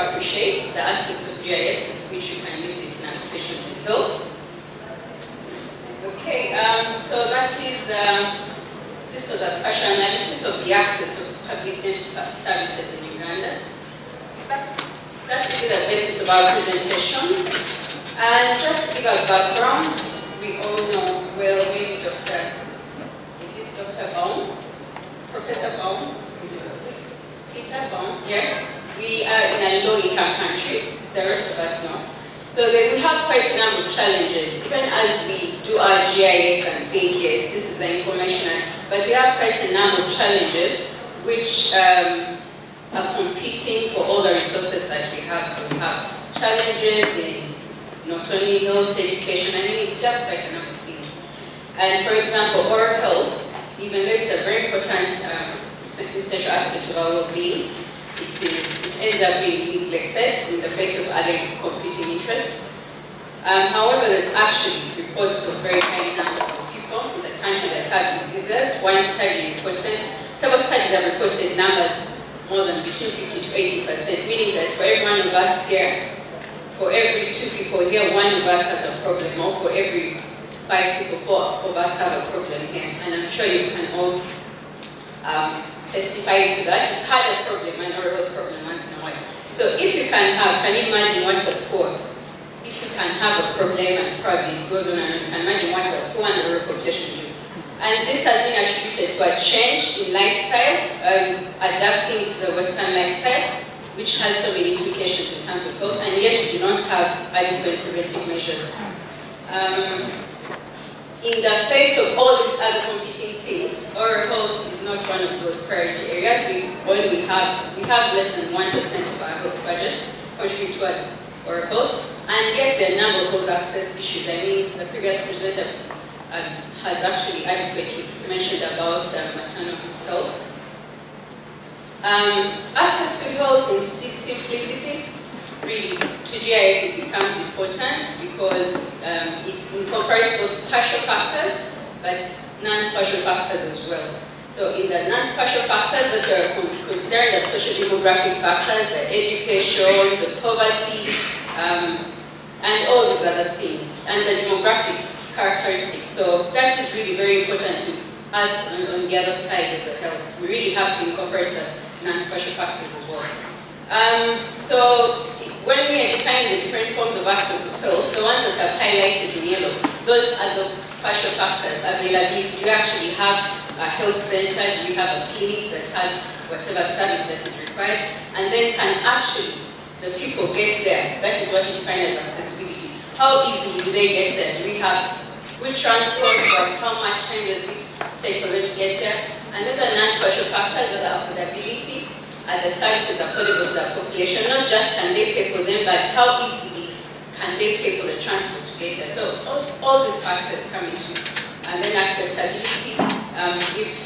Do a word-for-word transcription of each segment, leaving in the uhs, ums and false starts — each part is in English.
appreciate the aspects of G I S with which you can use it in applications in health. Okay, um, so that is, um, this was a spatial analysis of the access of public services in Uganda. That, that will be the basis of our presentation. And just to give a background, we all know, well, maybe Doctor Is it Doctor Baum? Professor Baum? Peter Baum, yeah. We are in a low-income country, the rest of us know. So then we have quite a number of challenges, even as we do our G I S and think, yes, this is the information, but we have quite a number of challenges which um, are competing for all the resources that we have. So we have challenges in not only health, education, I mean, it's just quite a number of things. And for example, oral health, even though it's a very important um, essential aspect of our well-being, it, is, it ends up being neglected in the face of other competing interests. Um, however, there's actually reports of very high numbers of people in the country that have diseases. One study reported, several studies have reported numbers more than between fifty to eighty percent, meaning that for every one of us here, for every two people here, one of us has a problem, or for every five people, four of us have a problem here. And I'm sure you can all um, testify to that. You've had a problem, an oral health problem once in a while. So if you can have, can you imagine what the poor, if you can have a problem and probably it goes on and you can imagine what the poor and the rural population do. And this has been attributed to a change in lifestyle, um, adapting to the Western lifestyle, which has so many implications in terms of health, and yet we do not have adequate preventive measures. Um, in the face of all these other competing things, oral health is not one of those priority areas. We only have, we have less than one percent of our health budget contribute towards oral health, and yet there are a number of health access issues. I mean, the previous presenter uh, has actually adequately mentioned about uh, maternal health. Um, access to health in simplicity, really, to G I S it becomes important because um, it incorporates both spatial factors, but non-spatial factors as well. So in the non-spatial factors that are considering the socio-demographic factors, the education, the poverty, um, and all these other things, and the demographic characteristics. So that is really very important to us on, on the other side of the health. We really have to incorporate the non-spatial factors as well. Um, so when we are defining the different forms of access to health, the ones that are highlighted in yellow, those are the spatial factors. Availability, do you actually have a health center? Do you have a clinic that has whatever service that is required? And then can actually the people get there? That is what you define as accessibility. How easily do they get there? Do we have good transport? Or how much time does it take for them to get there? And then the non-spatial factors are the affordability. Are the services affordable to the population? Not just can they pay for them, but how easily can they pay for the transport to get there? So all, all these factors come into. And then acceptability. Um, if,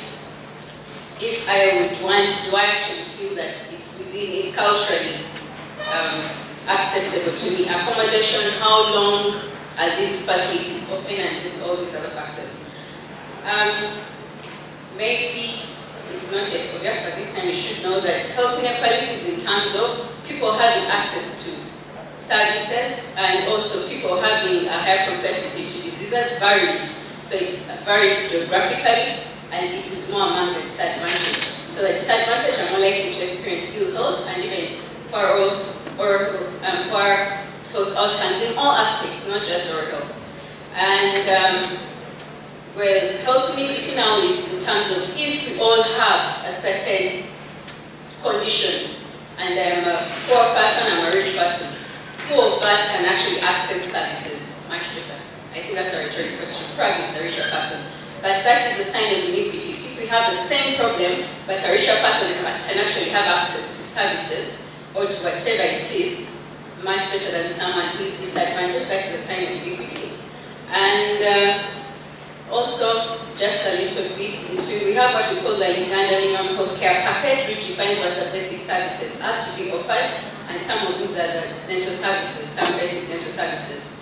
if I would want, do I actually feel that it's within, it's culturally um, acceptable to me? Accommodation, how long are these facilities open, and this, all these other factors. Um, maybe it's not yet obvious, but this time you should know that health inequalities in terms of people having access to services and also people having a higher propensity to diseases varies. So it varies geographically, and it is more among the disadvantaged. So the disadvantaged are more likely to experience ill health and even poor health or um, poor health outcomes in all aspects, not just oral health. And um, well, health inequity now is in terms of if we all have a certain condition, and I'm a poor person, I'm a rich person, who of us can actually access services much better? I think that's a rhetorical question. Probably it's the richer person. But that is a sign of inequity. If we have the same problem, but a richer person can actually have access to services or to whatever it is much better than someone who is disadvantaged, that is a sign of inequity. And uh, also, just a little bit into, we have what we call the Uganda Minimum Health Care Package, which defines what the basic services are to be offered, and some of these are the dental services, some basic dental services.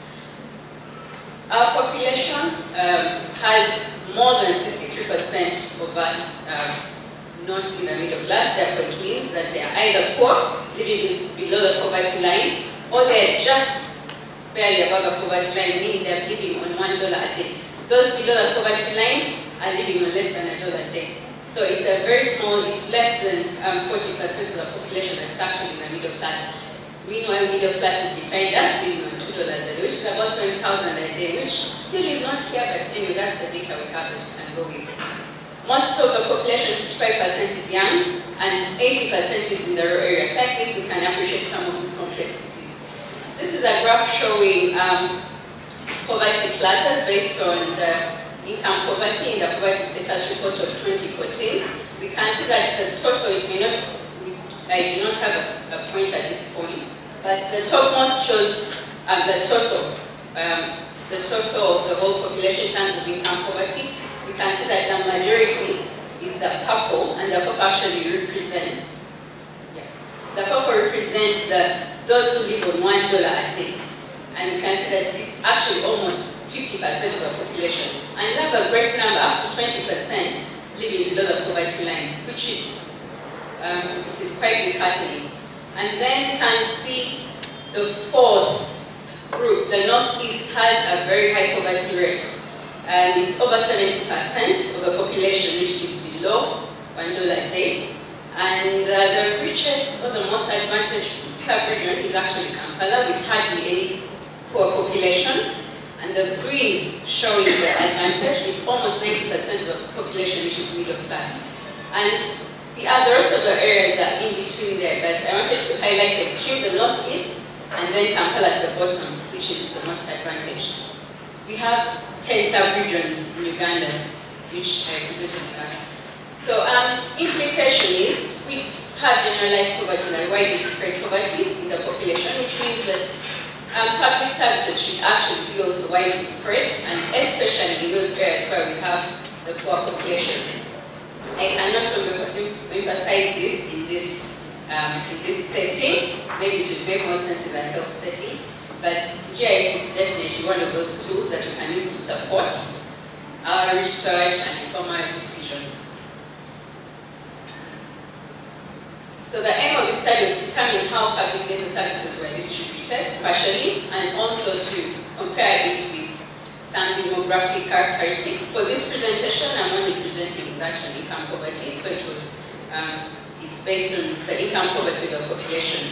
Our population um, has more than sixty-three percent of us um, not in the middle class. Therefore, it means that they are either poor, living below the poverty line, or they are just barely above the poverty line, meaning they are living on one dollar a day. Those below the poverty line are living on less than a dollar a day. So it's a very small, it's less than um, forty percent of the population that's actually in the middle class. Meanwhile, middle class is defined as living on two dollars a day, which is about seven thousand a day, which still is not here, but anyway, that's the data we have that we can go with. Most of the population, fifty-five percent is young, and eighty percent is in the rural areas. So I think we can appreciate some of these complexities. This is a graph showing um, poverty classes based on the income poverty in the poverty status report of twenty fourteen. We can see that the total, it may not, I do not have a, a point at this point, but the topmost shows um, the total, um, the total of the whole population in terms of income poverty. We can see that the majority is the purple, and the purple actually represents, yeah, the purple represents the, those who live on one dollar a day. And you can see that it's actually almost fifty percent of the population. And you have a great number, up to twenty percent, living below the poverty line, which is, um, it is quite disheartening. And then you can see the fourth group, the Northeast, has a very high poverty rate. And it's over seventy percent of the population which is below one dollar a day. And uh, the richest or the most advantaged sub-region is actually Kampala, with hardly any poor population. And the green showing the advantage, it's almost ninety percent of the population which is middle class. And the other rest of the areas are in between there, but I wanted to highlight the extreme, the northeast, and then Kampala at the bottom, which is the most advantaged. We have ten sub-regions in Uganda, which I presented that. So um, implication is we have generalized poverty and widespread poverty in the population, which means that Um, public services should actually be also widely spread, and especially in those areas where we have the poor population. I cannot emphasize this in this um, in this setting. Maybe it would make more sense in the health setting, but G I S is definitely one of those tools that we can use to support our research and inform our decisions. So the aim of the study was to determine how public dental services were distributed spatially, and also to compare it with some demographic characteristics. For this presentation, I'm only presenting that on income poverty, so it was, um, it's based on the income poverty of the population.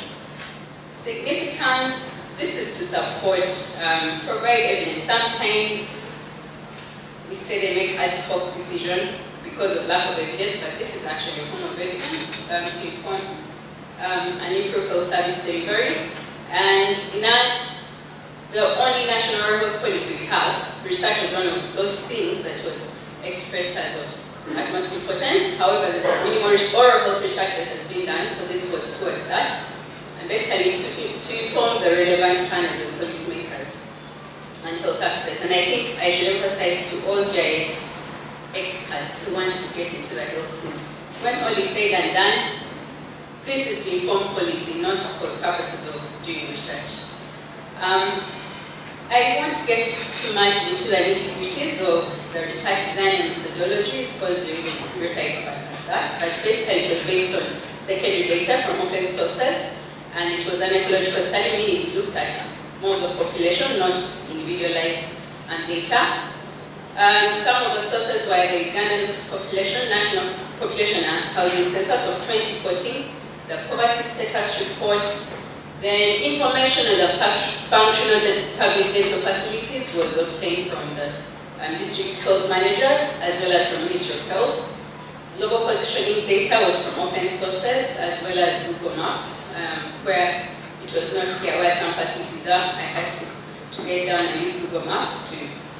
Significance, this is to support, um, provide evidence. Sometimes we say they make ad hoc decision because of lack of evidence, but this is actually a form of evidence um, to inform um, and improve health service delivery. And in our, the only national oral health policy we have, research was one of those things that was expressed as of utmost importance. However, there's many more oral health research that has been done, so this was towards that. And basically to, to inform the relevant planners and policymakers and health access. And I think I should emphasize to all G I S experts who want to get into the health field, when all is said and done, this is to inform policy, not for purposes of doing research. Um, I won't get too much into the nitty-gritties of the research design and methodologies, because you're even greater experts at that, but basically it was based on secondary data from open sources, and it was an ecological study, meaning it looked at more of the population, not individualized um, data. Um, some of the sources were the Ugandan population, National Population and Housing Census of twenty fourteen, the Poverty Status Report, then information on the functional public dental facilities was obtained from the um, district health managers as well as from Ministry of Health. Global positioning data was from open sources as well as Google Maps, um, where it was not clear where some facilities are. I had to, to get down and use Google Maps to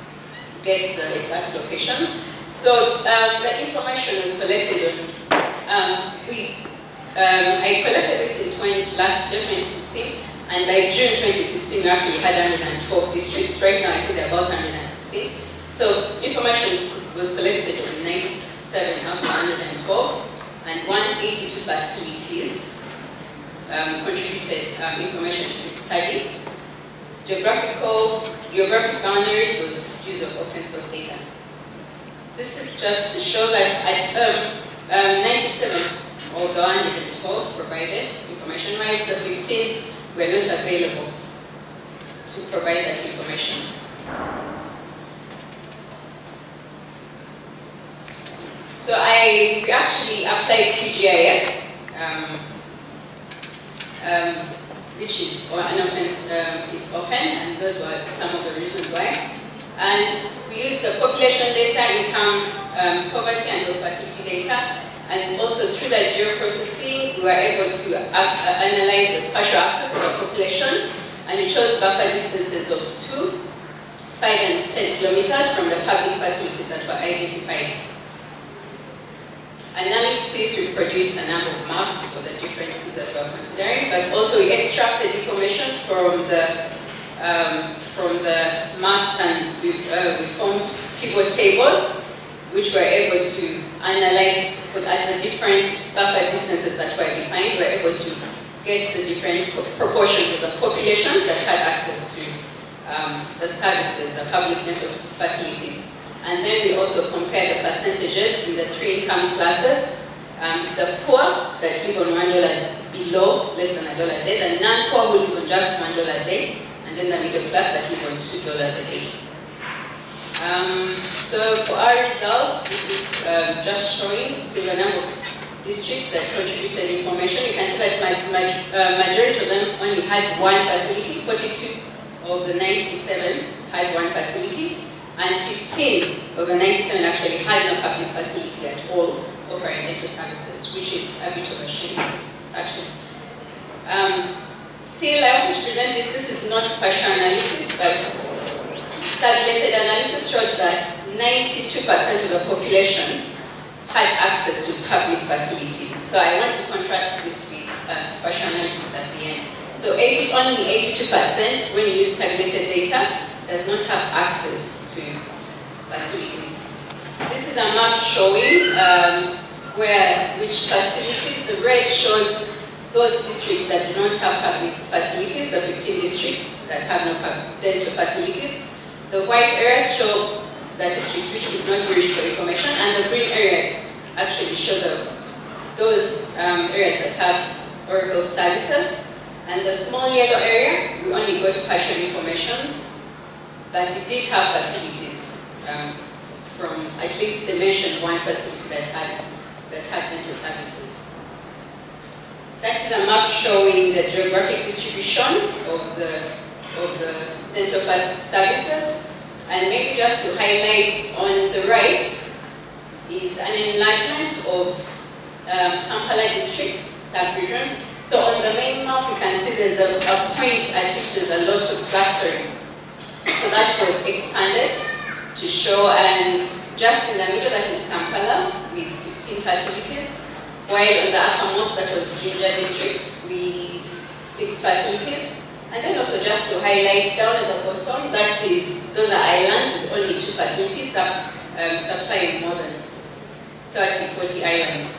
get the exact locations. So um, the information was collected on, um, we, um, I collected this in twenty, last year, twenty sixteen, and by June twenty sixteen we actually had one hundred twelve districts. Right now I think there are about one hundred sixteen. So information was collected on ninety-seven out of one hundred twelve, and one hundred eighty-two facilities um, contributed um, information to this study. Geographical, geographic boundaries was use of open source data. This is just to show that at, um, um, ninety-seven of the one hundred twelve provided information, while the fifteen were not available to provide that information. So I actually applied Q G I S, um, um, which is or an open, um, it's open, and those were some of the reasons why. And we used the population data, income, um, poverty, and low facility data, and also through that geoprocessing, we were able to uh, analyze the spatial axis of the population, and it shows buffer distances of two, five, and ten kilometers from the public facilities that were identified. Analysis reproduced a number of maps for the different things that we are considering, but also we extracted information from the um, from the maps, and we, uh, we formed pivot tables, which were able to analyze at the different buffer distances that were defined. We were able to get the different proportions of the populations that had access to um, the services, the public network facilities. And then we also compare the percentages in the three income classes. Um, the poor that live on one dollar below, less than a dollar a day, the non-poor who live on just one dollar a day, and then the middle class that live on two dollars a day. Um, so for our results, this is um, just showing still a number of districts that contributed information. You can see that my, my uh, majority of them only had one facility. forty-two of the ninety-seven had one facility. And fifteen of the ninety-seven actually had no public facility at all offering dental services, which is a bit of a shame. It's actually. Um, still, I wanted to present this. This is not spatial analysis, but tabulated analysis showed that ninety-two percent of the population had access to public facilities. So I want to contrast this with uh, spatial analysis at the end. So eighty, only eighty-two percent, when you use tabulated data, does not have access to facilities. This is a map showing um, where which facilities. The red shows those districts that do not have public facilities, the fifteen districts that have no dental facilities. The white areas show the districts which could not be reached for information, and the green areas actually show the, those um, areas that have oral health services. And the small yellow area, we only got partial information, but it did have facilities. Um, from at least they mentioned one facility that had that had dental services. That is a map showing the geographic distribution of the of the dental services. And maybe just to highlight, on the right is an enlargement of um, Kampala district sub-region. So on the main map, you can see there's a, a point at which there's a lot of clustering. So that was expanded to show, and just in the middle, that is Kampala with fifteen facilities, while on the uppermost, that was Jinja district with six facilities. And then also just to highlight, down at the bottom, that is, those are islands with only two facilities, sub, um, supplying more than thirty, forty islands.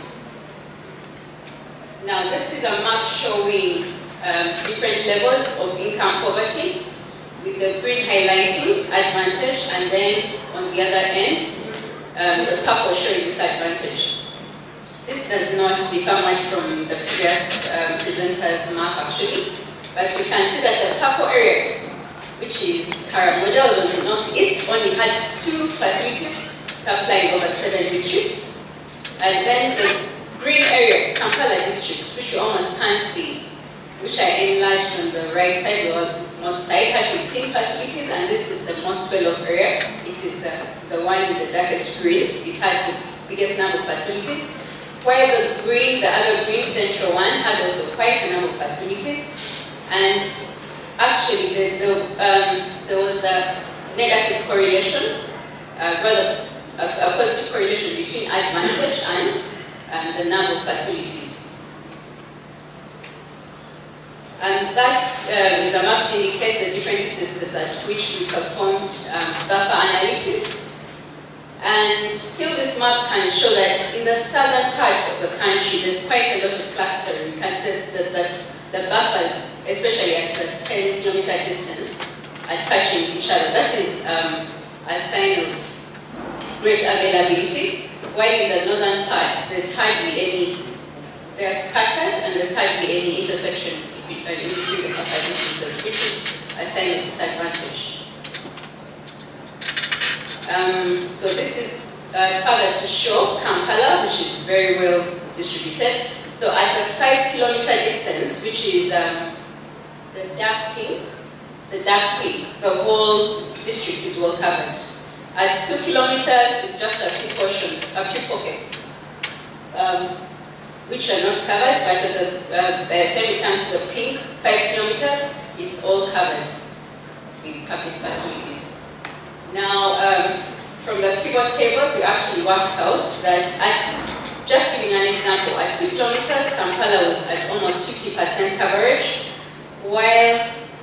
Now, this is a map showing um, different levels of income poverty, with the green highlighting advantage, and then on the other end, um, the purple showing disadvantage. This does not differ much from the previous um, presenter's map, actually, but we can see that the purple area, which is Karamoja on the northeast, only had two facilities supplying over seven districts, and then the green area, Kampala district, which you almost can't see, which I enlarged on the right side, the most side, had fifteen facilities, and this is the most well-off area. It is the, the one with the darkest green. It had the biggest number of facilities, while the green, the other green central one, had also quite a number of facilities. And actually, the, the, um, there was a negative correlation, uh, rather a, a positive correlation between advantage and um, the number of facilities. And that uh, is a map to indicate the different distances at which we performed um, buffer analysis. And still this map can show that in the southern part of the country, there's quite a lot of clustering. You can see that, that the buffers, especially at the ten kilometer distance, are touching each other. That is um, a sign of great availability. while in the northern part, there's hardly any, they're scattered and there's hardly any intersection between the upper distances, which is a sign of disadvantage. Um, so this is uh, further to show Kampala, which is very well distributed. So at the five kilometer distance, which is um, the dark pink, the dark pink, the whole district is well covered. At two kilometers, it's just a few portions, a few pockets, um, which are not covered, but at the, uh, by the time it comes to the pink, five kilometers, it's all covered with public facilities. Now, um, from the pivot tables, we actually worked out that at, just giving an example, at two kilometers, Kampala was at almost fifty percent coverage, while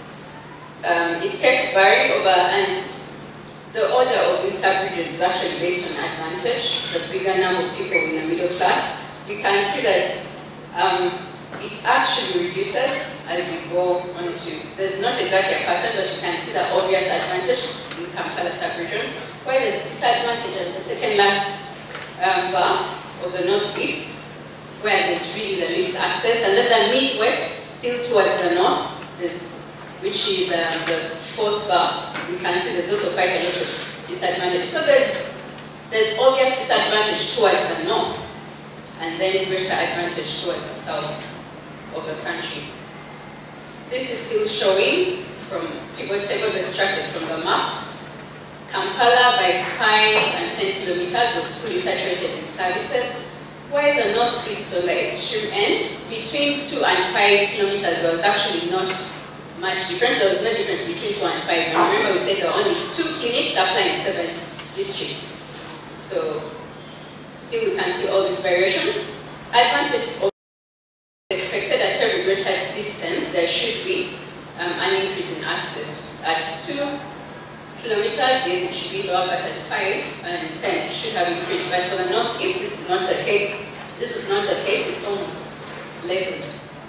um, it kept varying over, and the order of these sub-regions is actually based on advantage, the bigger number of people in the middle class. You can see that um, it actually reduces as you go on to, there's not exactly a pattern, but you can see the obvious advantage in Kampala sub-region, while there's disadvantage at the second last um, bar of the northeast, where there's really the least access, and then the midwest, still towards the north, there's, which is um, the fourth bar. You can see there's also quite a lot of disadvantage. So there's, there's obvious disadvantage towards the north, and then greater advantage towards the south of the country. This is still showing from pivot tables extracted from the maps. Kampala by five and ten kilometers was fully saturated in services, while the northeast on the extreme end, between two and five kilometers, there was actually not much difference. There was no difference between two and five. And remember, we said there are only two clinics applying seven districts. So still we can see all this variation. Advantage of expected at every greater distance, there should be um, an increase in access. At two kilometers, yes, it should be lower, but at five and ten, it should have increased. But for the northeast, this is not the case. This is not the case. It's almost leveled.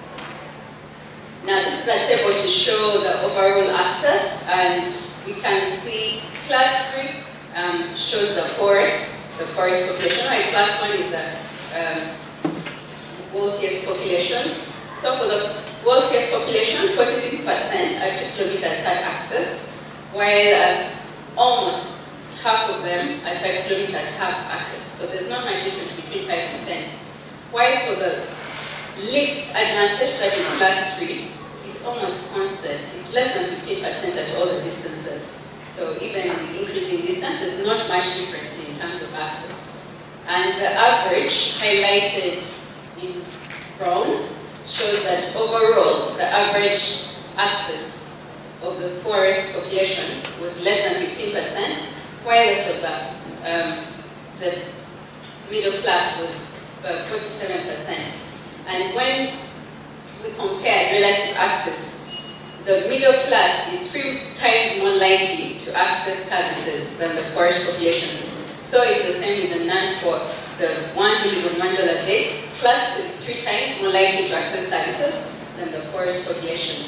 Now, this is a table to show the overall access, and we can see class three um, shows the poorest, the poorest population. Right, class one is the um, wealthiest population. So for the wealthiest population, forty-six percent at two kilometers had access, while uh, almost half of them at five kilometers have access. So there's not much difference between five and ten. While for the least advantage, that is class three, it's almost constant. It's less than fifteen percent at all the distances. So even the increasing distance, there's not much difference in terms of access. And the average, highlighted in brown, shows that overall, the average access of the poorest population was less than fifteen percent, while that of the, um, the middle class was uh, forty-seven percent. And when we compare relative access, the middle class is three times more likely to access services than the poorest populations. So it's the same with the non-poor. The one who live on one dollar a day, class two is three times more likely to access services than the poorest population.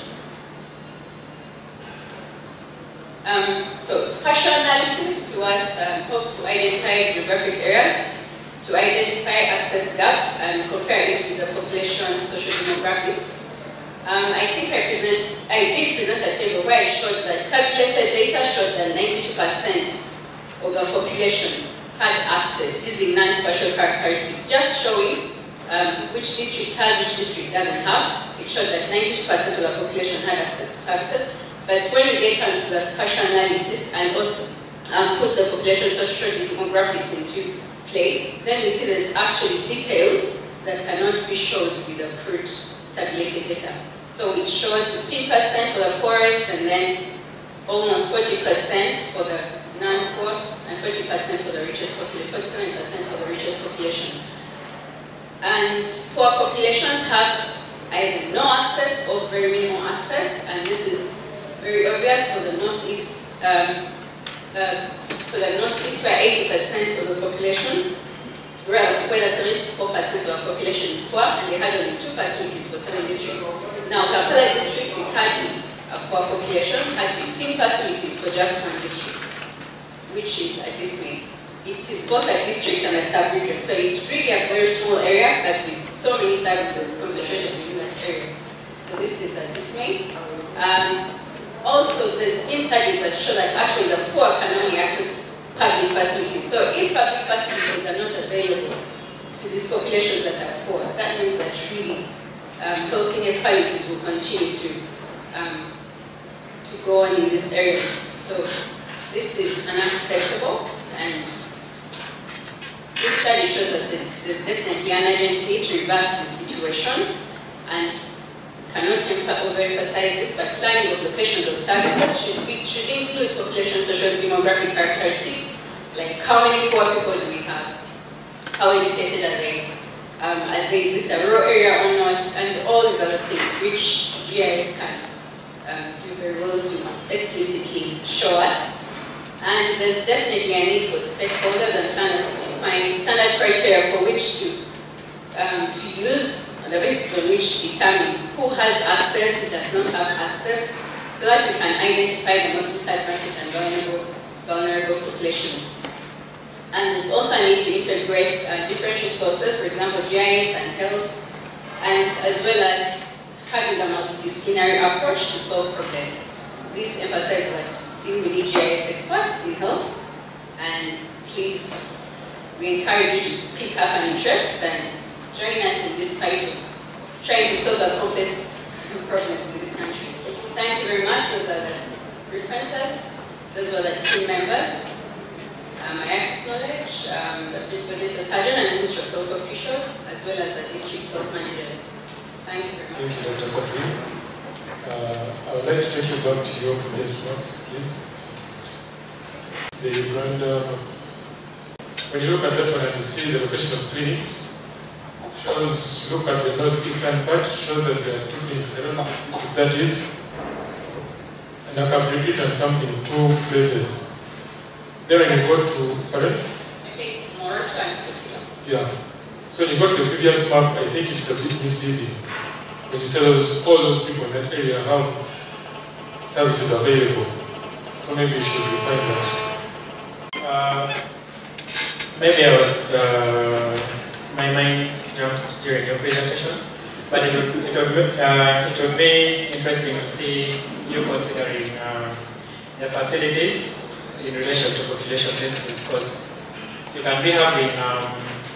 Um, so spatial analysis to us um, helps to identify geographic areas, to identify access gaps and compare it with the population social demographics. Um, I think I present, I did present a table where I showed that tabulated data showed that ninety-two percent of the population had access using non-spatial characteristics, just showing um, which district has, which district doesn't have. It showed that ninety-two percent of the population had access to services. But when we get into the spatial analysis and also um, put the population social demographics into play, then we see there's actually details that cannot be shown with the crude tabulated data. So it shows fifteen percent for the poorest, and then almost forty percent for the non-poor, and forty percent for the richest population, forty-seven percent for the richest population. And poor populations have either no access or very minimal access, and this is very obvious for the northeast, um, uh, for the northeast where eighty percent of the population, where seventy-four percent of the population is poor, and they had only two facilities for seven districts. Now, Kampala district, we had a poor population, had fifteen facilities for just one district, which is a dismay. it is both a district and a sub-region. So it's really a very small area, but with so many services concentrated in that area. So this is a dismay. Um, also, there's been studies that show that actually the poor can only access public facilities. So if public facilities are not available to these populations that are poor, that means that really um, health inequalities will continue to, um, to go on in these areas. So this is unacceptable, and this study shows us that there's definitely an urgent need to reverse this situation, and cannot overemphasize this, but planning of locations of services should, be, should include population social demographic characteristics, like how many poor people do we have, how educated are they, um, are they, is this a rural area or not, and all these other things which G I S can um, do very well to explicitly show us. And there's definitely a need for stakeholders and planners to define standard criteria for which to, um, to use, on the basis on which to determine who has access, who does not have access, so that we can identify the most disadvantaged and vulnerable, vulnerable populations. And there's also a need to integrate uh, different resources, for example, G I S and health, and as well as having a multidisciplinary approach to solve problems. This emphasizes that still we need G I S experts in health, and please, we encourage you to pick up an interest and join us in this fight of trying to solve the complex problems in this country. Thank you very much. Those are the references. Those are the team members. Um, I acknowledge um, the Principal Dental Surgeon and Ministry of Health officials, as well as the district health managers. Thank you very much. Thank you, Doctor Kofi. Uh, I would like to take you back to your previous notes, please. The Uganda notes. When you look at that one and you see the location of clinics, shows, look at the northeastern part, shows that there are two clinics. I don't know if that is. And I can repeat on something, two places. Then when you go to, pardon? Maybe it's more than yeah. So when you go to the previous map, I think it's a bit misleading. When you say those, all those people in that area have services available. So maybe you should refine that. Uh, maybe I was, uh, my mind jumped during your presentation, but it would, it would, uh, it would be interesting to see you considering uh, the facilities in relation to population density, because you can be having, um,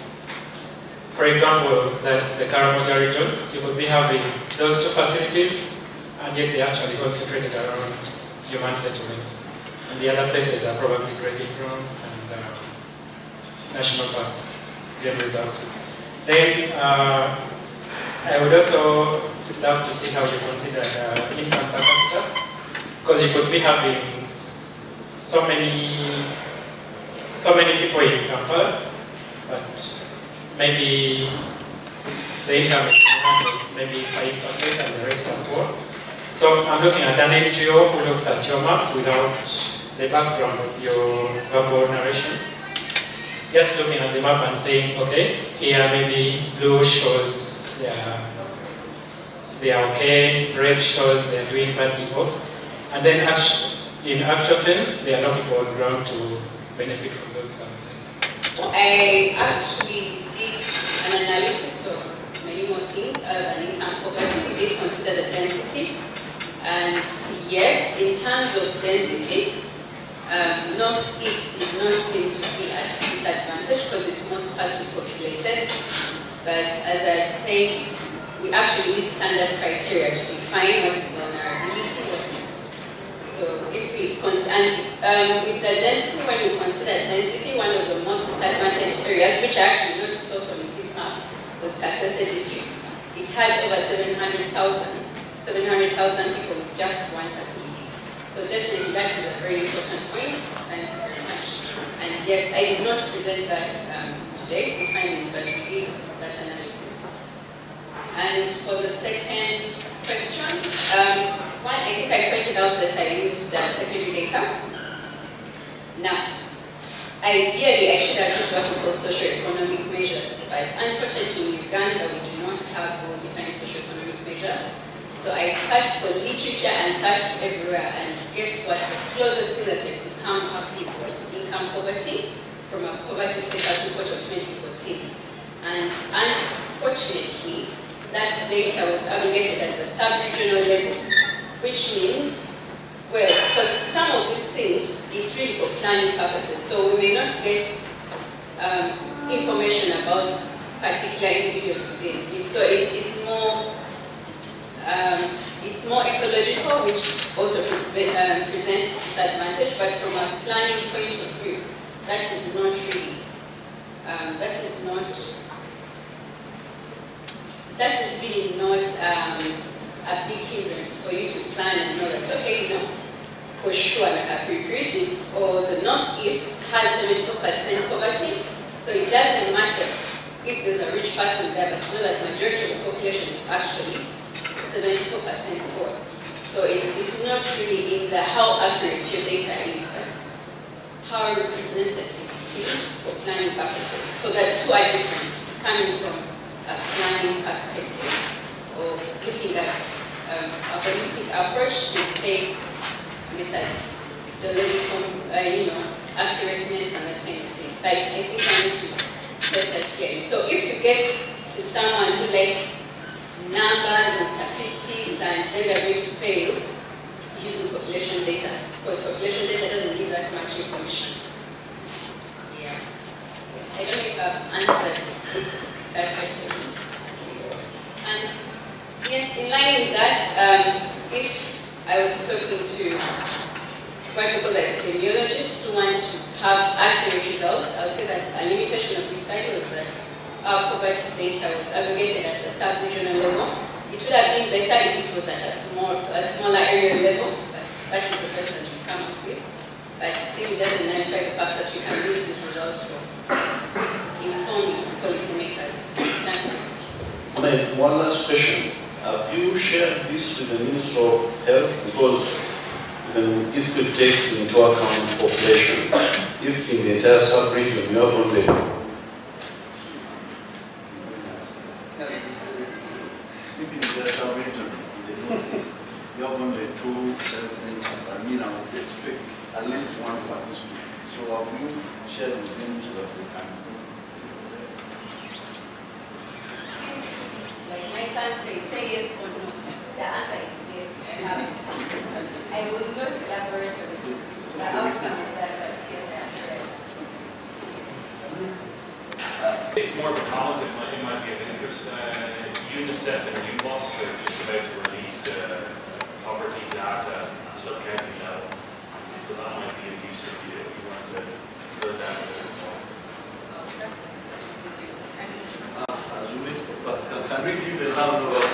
for example, that the Karamoja region, you could be having those two facilities, and yet they actually concentrated around human settlements. And the other places are probably grazing grounds and uh, national parks, game reserves. Then uh, I would also love to see how you consider the income per capita, because you could be having so many, so many people in Kampala, but maybe the income is maybe five percent and the rest are poor. So I'm looking at an N G O who looks at your map without the background of your verbal narration. Just looking at the map and saying, okay, here maybe blue shows they are, they are okay, red shows they are doing badly both. And then actually, in actual sense, there are no people on the ground to benefit from those services. I actually did an analysis of many more things other than income poverty. We did consider the density. And yes, in terms of density, um, Northeast did not seem to be at disadvantage because it's more sparsely populated. But as I said, we actually need standard criteria to define what is vulnerability, what is. So if we consider, um, with the density, when we consider density, one of the most disadvantaged areas, which I actually noticed also in this map, was Kasese district. It had over seven hundred thousand people with just one facility. So definitely that is a very important point. Thank you very much. And yes, I did not present that um, today, these findings, but we did that analysis. And for the second question, um, one, I think I pointed out that I used uh, secondary data. Now, ideally, I should have used what we call socio-economic measures, but unfortunately in Uganda, we do not have well-defined socio-economic measures. So I searched for literature and searched everywhere, and guess what? The closest thing that I could come up with was income poverty. from a poverty status report of twenty fourteen. And unfortunately, that data was aggregated at the sub-regional level, which means, well, because some of these things, it's really for planning purposes, so we may not get um, information about particular individuals within it. So it's, it's more um, it's more ecological, which also pre um, presents disadvantage, but from a planning point of view, that is not really, um, that is not, that is really not um, a big hindrance for you to plan and know that, okay, you know, for sure, like Kapiripiriti or the Northeast has seventy-four percent poverty, so it doesn't matter if there's a rich person there, but you know that the majority of the population is actually seventy-four percent poor. So it's, it's not really in the how accurate your data is, but how representative it is for planning purposes. So the two are different, coming from a planning perspective or looking at um, a holistic approach to say with a, the level of, uh, you know, accurateness and that kind of thing. So I, I think I need to set that clearly. So if you get to someone who likes numbers and statistics and then they're going to fail using population data, because population data doesn't give that much information. Yeah. Yes, I don't know if I've answered that question. And yes, in line with that, um, if I was talking to quite a couple of epidemiologists who want to have accurate results, I would say that a limitation of this study was that our poverty data was aggregated at the sub-regional level. It would have been better if it was at a, small, a smaller area level, but that is the best that we come up with. But still it doesn't nullify the fact that we can use these results for informing policymakers. Thank you. Okay, one last question. Have you shared this with the Minister of Health? Because even if you take into account population, if in the entire sub-region you have only you have only two citizens, I mean, I would expect at least one participant. So have you shared with them so that we can? Like my son says, say yes or no. The answer is yes, I have. I will not elaborate on the outcome of that, but yes, I am sure. It's more of a comment that might, it might be of interest. Uh, UNICEF and U N O S are just about to release uh, poverty data at sub-county level. So that might be of use if you, if you want to drill down a little more. Uh, as we wait for, but can we give a round of